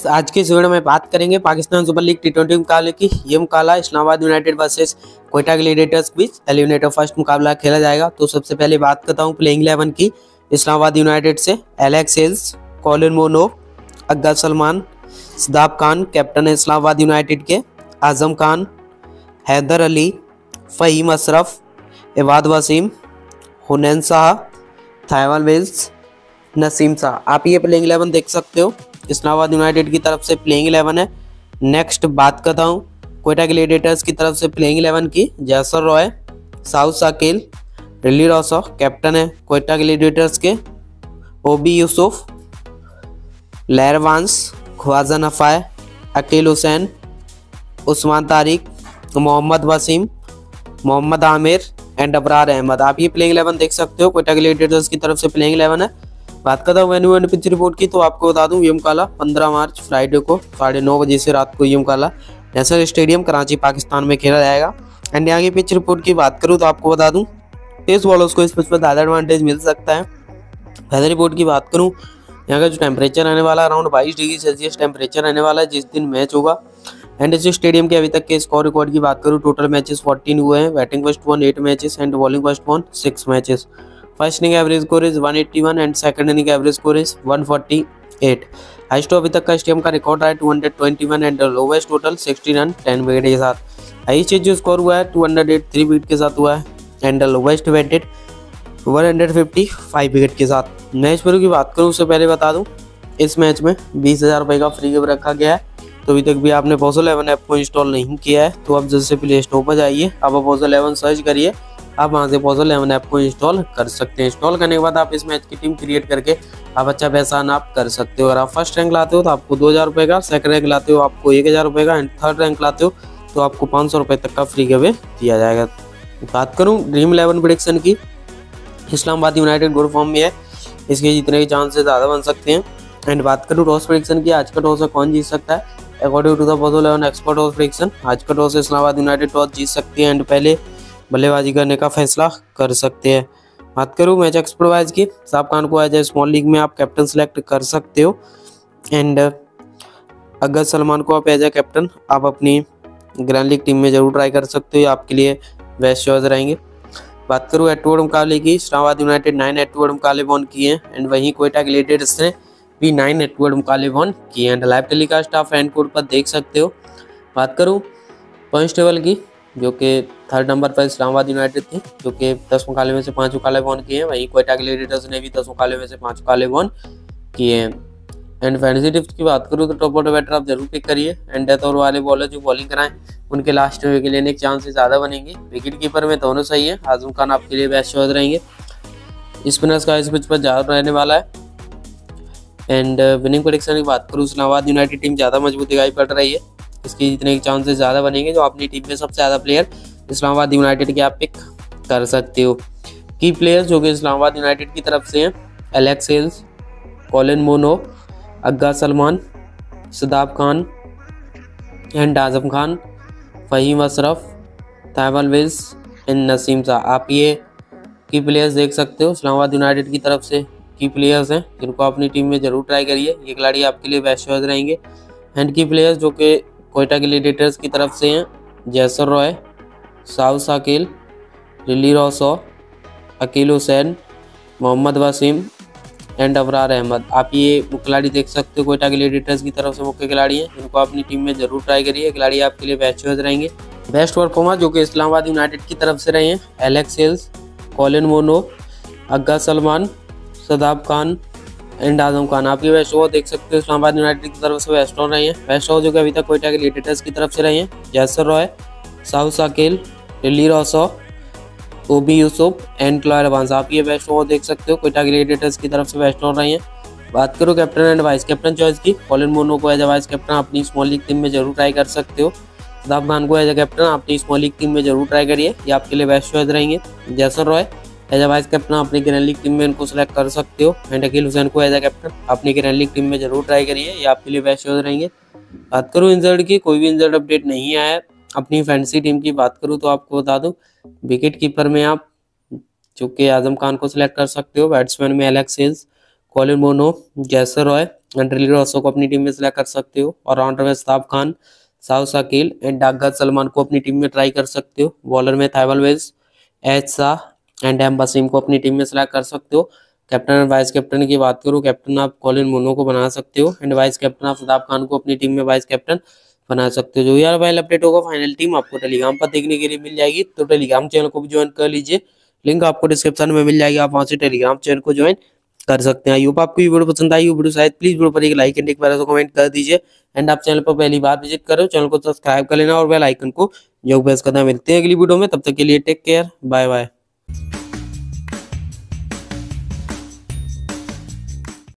आज के इस वीडियो में बात करेंगे पाकिस्तान सुपर लीग टी20 मुकाबले की। ये मुकाबला Islamabad United versus Quetta Gladiators के बीच एलिमिनेटर फर्स्ट मुकाबला खेला जाएगा। तो सबसे पहले बात करता हूँ प्लेइंग 11 की। इस्लामाबाद यूनाइटेड से Alex Hales, Colin Munro, Agha Salman, Shadab Khan captain है इस्लामाबाद यूनाइटेड के, आजम खान, हैदर अली, फ़हीम अशरफ, इबाद वसीम, हुनैन शाह, थाइवान विल्स, नसीम शाह। आप ये प्लेइंग 11 देख सकते हो, इस्लामाबाद यूनाइटेड की तरफ से प्लेइंग 11 है। नेक्स्ट बात करता हूँ क्वेटा ग्लैडिएटर्स की तरफ से प्लेइंग 11 की। Jason Roy, Saud Shakeel, Rilee Rossouw captain है क्वेटा ग्लैडिएटर्स के, ओबी Yousuf, Laurie Evans, Khawaja Nafay, Akeal Hosein, Usman Tariq, Mohammad Wasim, Mohammad Amir and Abrar Ahmed. आप ये प्लेइंग 11 देख सकते हो, क्वेटा ग्लैडिएटर्स की तरफ से प्लेइंग 11 है। बात करता हूँ वेन्यू एंड पिच रिपोर्ट की, तो आपको बता दूं ये मुकाबला 15 मार्च फ्राइडे को 9:30 बजे से रात को ये मुकाबला नेशनल स्टेडियम कराची पाकिस्तान में खेला जाएगा। एंड यहाँ की पिच रिपोर्ट की बात करूँ तो आपको बता दूं पेस बॉलर्स को इस पिच पर ज़्यादा एडवांटेज मिल सकता है। वेदर रिपोर्ट की बात करूँ, यहाँ का जो टेम्परेचर रहने वाला है अराउंड 22 डिग्री सेल्सियस टेम्परेचर रहने वाला है जिस दिन मैच होगा। एंड इस स्टेडियम के अभी तक के स्कोर रिकॉर्ड की बात करूँ, टोटल मैचेस 14 हुए हैं। Batting first won 8 matches and bowling first won 6 matches. First inning average score is 181 and second inning average score is 148। Highest अभी तक का स्टेडियम का रिकॉर्ड है 221 and lowest total 60 run 10 wicket के साथ। हाईएस्ट जो स्कोर हुआ है 208 3 विकेट के साथ हुआ है एंड लोवेस्ट विकेट 155 विकेट के साथ। मैच पर की बात करूँ उससे पहले बता दूँ इस मैच में 20,000 रुपये का फ्री गिव रखा गया है। तो अभी तक भी आपने पोजो 11 ऐप को इंस्टॉल नहीं किया है तो आप जैसे प्ले स्टोर पर जाइए, आप पोजो 11 सर्च करिए, आप वहाँ से पोजो 11 ऐप को इंस्टॉल कर सकते हैं। इंस्टॉल करने के बाद आप इस मैच की टीम क्रिएट करके आप अच्छा पैसा आप कर सकते हो। अगर आप फर्स्ट रैंक लाते हो तो आपको 2,000 रुपये का, सेकंड रैंक लाते हो आपको 1,000 रुपये का एंड थर्ड रैंक लाते हो तो आपको 500 रुपये तक का फ्री गिव दिया जाएगा। बात करूँ ड्रीम 11 प्रेडिक्शन की, इस्लामाबाद यूनाइटेड गुड फॉर्म में है, इसके जितने भी चांसेस ज़्यादा बन सकते हैं। एंड बात करूँ टॉस प्रेडिक्शन की, आज का टॉस कौन जीत सकता है अकॉर्डिंग टू द पोजो 11 एक्सपर्ट टॉस प्रेडिक्शन, आज का टॉस इस्लामाबाद यूनाइटेड टॉस जीत सकती है एंड पहले बल्लेबाजी करने का फैसला कर सकते हैं। बात करूँ मैच एक्सपर्ट वाइज की, साहब खान को एज ए स्मॉल लीग में आप कैप्टन सेलेक्ट कर सकते हो एंड अगर सलमान को आप एज ए कैप्टन आप अपनी ग्रैंड लीग टीम में जरूर ट्राई कर सकते हो, आपके लिए बेस्ट चॉइस रहेंगे। बात करूँ एटवर्ड मुकाबले की, इस्लामाबाद यूनाइटेड 9 एटवर्ड मुकाबले वन किए हैं एंड वहीं क्वेटा ग्लैडिएटर्स ने भी 9 एटवर्ड मुकाबले वन किए एंड लाइव टेलीकास्ट आप फैन कोड पर देख सकते हो। बात करूँ पॉइंट्स टेबल की, जो कि थर्ड नंबर पर इस्लामाबाद यूनाइटेड थी जो कि 10 मुकाबले में से 5 मुकाबले वन किए हैं, वहीं क्वेटा ग्लैडिएटर्स ने भी 10 मुकाबले में से 5 मुकाबले वन किए हैं। एंड फैंटेसी टिप्स की बात करूँ तो टॉप ऑर्डर बैटर आप जरूर पिक करिए एंड डेथ ओवर वाले बॉलर जो बॉलिंग कराएं उनके लास्ट विकेट लेने के चांसेस ज़्यादा बनेंगे। विकेट कीपर में दोनों सही है, आजम खान आपके लिए बेस्ट चॉइस रहेंगे। स्पिनर्स का इस पिच पर ज़्यादा रहने वाला है। एंड विनिंग प्रेडिक्शन की बात करूँ, इस्लामाबाद यूनाइटेड टीम ज़्यादा मजबूत दिखाई पड़ रही है, इसकी जितने चांसेस ज़्यादा बनेंगे। जो अपनी टीम में सबसे ज़्यादा प्लेयर इस्लामाबाद यूनाइटेड के आप पिक कर सकते हो। की प्लेयर्स जो कि इस्लामाबाद यूनाइटेड की तरफ से हैं, Alex Hales, Colin Munro, Agha Salman, Shadab Khan and Azam Khan, Faheem Ashraf, Tymal Mills and Naseem Shah. आप ये की प्लेयर्स देख सकते हो, इस्लामाबाद यूनाइटेड की तरफ से की प्लेयर्स हैं जिनको अपनी टीम में जरूर ट्राई करिए, ये खिलाड़ी आपके लिए बेस्ट चॉइस रहेंगे। एंड की प्लेयर्स जो कि क्वेटा ग्लैडिएटर्स की तरफ से हैं, Jason Roy, Saud Shakeel, Rilee Rossouw, Akeal Hosein, Mohammad Wasim and Abrar Ahmed. आप ये खिलाड़ी देख सकते हो, क्वेटा ग्लैडिएटर्स की तरफ से मुख्य खिलाड़ी हैं जिनको अपनी टीम में जरूर ट्राई करिए, खिलाड़ी आपके लिए बेस्ट चॉइस रहेंगे। बेस्ट परफॉर्मर जो कि इस्लामाबाद यूनाइटेड की तरफ से रहे हैं, Alex Hales, Colin Munro, Agha Salman, Shadab Khan and Azam Khan. आप ये बेस्ट ओवर देख सकते हो, इस्लामाबाद यूनाइटेड की तरफ से बेस्ट ओवर रहे हैं। बेस्ट ओवर जो कि अभी तक क्वेटा ग्लैडिएटर्स की तरफ से रहे हैं, Jason Roy, Saud Shakeel, Rilee Rossouw, ओबी यूसुफ एंड लहरवांस। आप ये बेस्ट ओवर देख सकते हो, क्वेटा ग्लैडिएटर्स की तरफ से बेस्ट ओवर रही हैं। बात करो captain and vice captain choice की, कॉलिन मोनो को एज ए वाइस कैप्टन अपनी स्मॉल लीग टीम में जरूर ट्राई कर सकते हो। सदाब खान को एज ए कैप्टन अपनी स्मॉल लीग टीम में जरूर ट्राई करिए, ये आपके लिए बेस्ट चॉइस रहेंगे। Jason Roy as a vice captain अपनी ग्रैंड लीग टीम में इनको सेलेक्ट कर सकते हो एंड अकील हुसैन को एज ए कैप्टन अपनी ग्रैंड लीग टीम में जरूर ट्राई करिए, ये आपके लिए बेस्ट चॉइस रहेंगे। बात करूँ इंजर्ड की, कोई भी इंजर्ड अपडेट नहीं आया है। अपनी फैंटेसी टीम की बात करूँ तो आपको बता दूँ विकेट कीपर में आप जो कि आजम खान को सिलेक्ट कर सकते हो, बैट्समैन में Alex Hales, Colin Munro, Jason Roy and Rilee Rossouw को अपनी टीम में सिलेक्ट कर सकते हो। और ऑलराउंडर में साफ खान, साउ शकील एंड डाकघर सलमान को अपनी टीम में ट्राई कर सकते हो। बॉलर में Tymal Mills, H Shah and M Wasim को अपनी टीम में सिलेक्ट कर सकते हो। कैप्टन एंड वाइस कैप्टन की बात करूँ, कैप्टन आप कॉलिन मोनो को बना सकते हो एंड वाइस कैप्टन आप शदाब खान को अपनी टीम में वाइस कैप्टन बना सकते हो। जो यार फाइनल अपडेट होगा, फाइनल टीम आपको टेलीग्राम पर देखने के लिए मिल जाएगी, तो टेलीग्राम चैनल को भी ज्वाइन कर लीजिए। लिंक आपको डिस्क्रिप्शन में मिल जाएगी, आप वहां से टेलीग्राम चैनल को ज्वाइन कर सकते हैं। आई होप आपको ये वीडियो पसंद आई हो, वीडियो शायद प्लीज वीडियो पर एक लाइक एंड एक बार कमेंट कर दीजिए। एंड आप चैनल पर पहली बार विजिट करो, चैनल को सब्सक्राइब कर लेना और बेल आइकन को जरूर प्रेस करना। मिलते हैं अगली वीडियो में, तब तक के लिए टेक केयर, बाय बाय।